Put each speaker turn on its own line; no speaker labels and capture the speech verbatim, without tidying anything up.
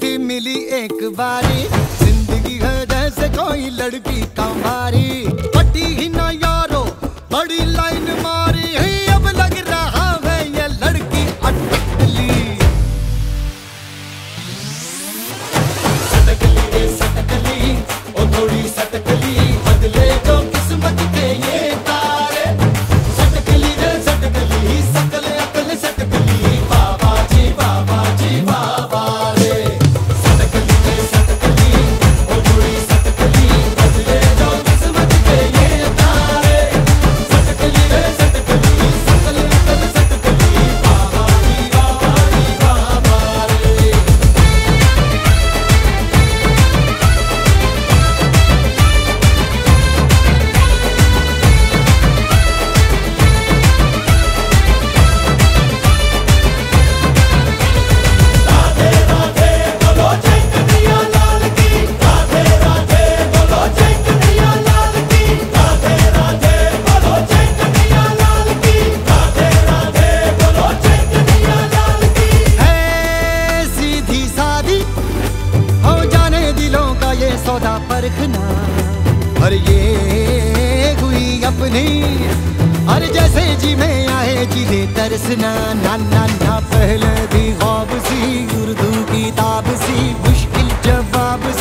थी मिली एक बारी, जिंदगी है जैसे कोई लड़की कमारी। पटी ही ना यारो बड़ी लाइन मारी, अब लग रहा है ये लड़की अटकली। सटकली रे सटकली, ओ थोड़ी सटकली, बदले जो किस्मत के ये तारे। सटकली रे सटकली, सकल अकल सटकली, बाबा जी बाबा जी बाबा रे। सटकली रे सटकली, ओ थोड़ी सटकली, बदले जो किस्मत के ये तारे। सटकली रे सटकली, सकल अकल सटकली, बाबा जी बाबा जी बाबा रे। सौदा परखना, और ये हुई अपनी, और जैसे जी में आए जिले तरसना। ना ना ना पहले भी ख्वाब सी, उर्दू किताब सी, मुश्किल जवाब सी।